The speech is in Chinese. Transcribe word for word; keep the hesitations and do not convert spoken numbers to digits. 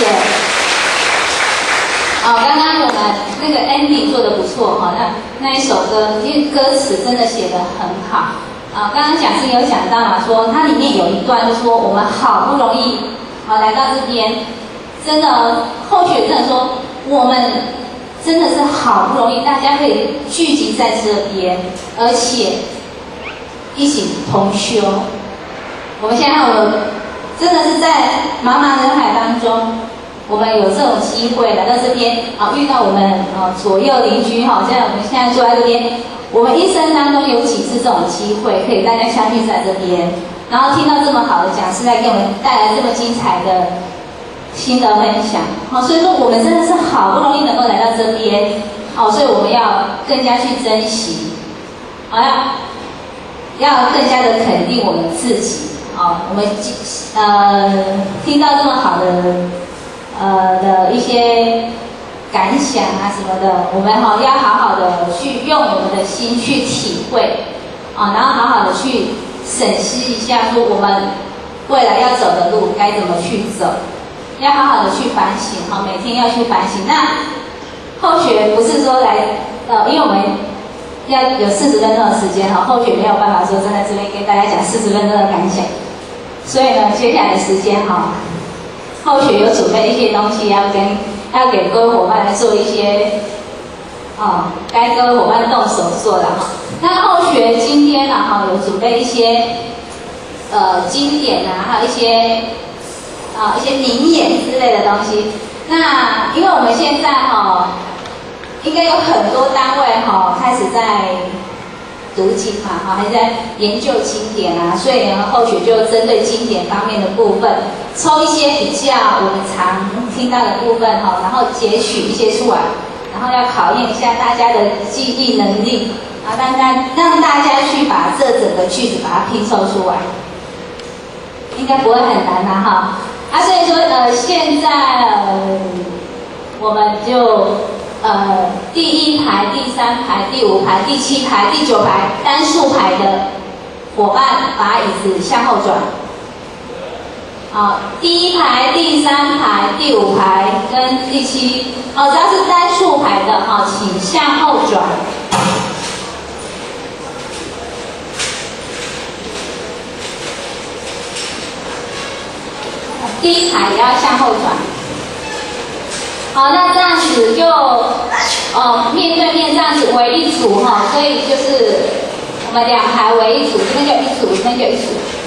谢。哦，刚刚我们那个 ending 做的不错哈，那那一首歌，因为歌词真的写得很好。啊，刚刚讲师有讲到嘛，说它里面有一段就说我们好不容易啊来到这边，真的后学真的说我们真的是好不容易大家可以聚集在这边，而且一起同修。我们现在我们真的是在茫茫人海当中。我们有这种机会来到这边啊，遇到我们啊左右邻居哈，像我们现在坐在这边，我们一生当中有几次这种机会可以大家相聚在这边，然后听到这么好的讲师来给我们带来这么精彩的心得分享，好，所以说我们真的是好不容易能够来到这边，好，所以我们要更加去珍惜，好要要更加的肯定我们自己，好，我们呃听到这么好的。呃的一些感想啊什么的，我们哈、哦、要好好的去用我们的心去体会啊，然后好好的去审视一下，说我们未来要走的路该怎么去走，要好好的去反省哈，每天要去反省。那后学不是说来呃，因为我们要有四十分钟的时间哈，后学没有办法说真的这边跟大家讲四十分钟的感想，所以呢，接下来的时间哈。后学有准备一些东西要跟要给各位伙伴来做一些，哦，该各位伙伴动手做的哈。那后学今天呢哈有准备一些呃经典啊，还有一些啊、呃、一些名言之类的东西。那因为我们现在哈应该有很多单位哈开始在读经嘛，哈，还在研究经典啊，所以呢，后学就针对经典方面的部分，抽一些比较我们常听到的部分哈，然后截取一些出来，然后要考验一下大家的记忆能力，啊，让大让大家去把这整个句子把它拼凑出来，应该不会很难呐、啊、哈。啊，所以说呃，现在呃，我们就。呃，第一排、第三排、第五排、第七排、第九排单数排的伙伴，把椅子向后转。好，第一排、第三排、第五排跟第七，哦，只要是单数排的，好，请向后转。第一排也要向后转。好，那这样子就，呃，面对面这样子为一组哈，所以就是我们两排为一组，这边就一组，这边就一组。